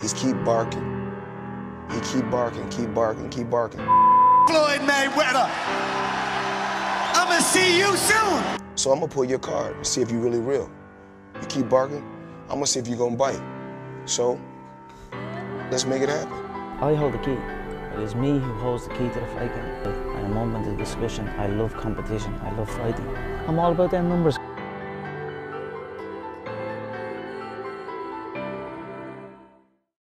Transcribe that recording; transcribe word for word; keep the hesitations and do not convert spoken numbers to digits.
is keep barking. He keep barking, keep barking, keep barking. Floyd Mayweather, I'ma see you soon. So I'm gonna pull your card and see if you're really real. You keep barking, I'm gonna see if you're gonna bite. So, let's make it happen. I hold the key. It is me who holds the key to the fight game. At a moment of discussion, I love competition, I love fighting. I'm all about them numbers.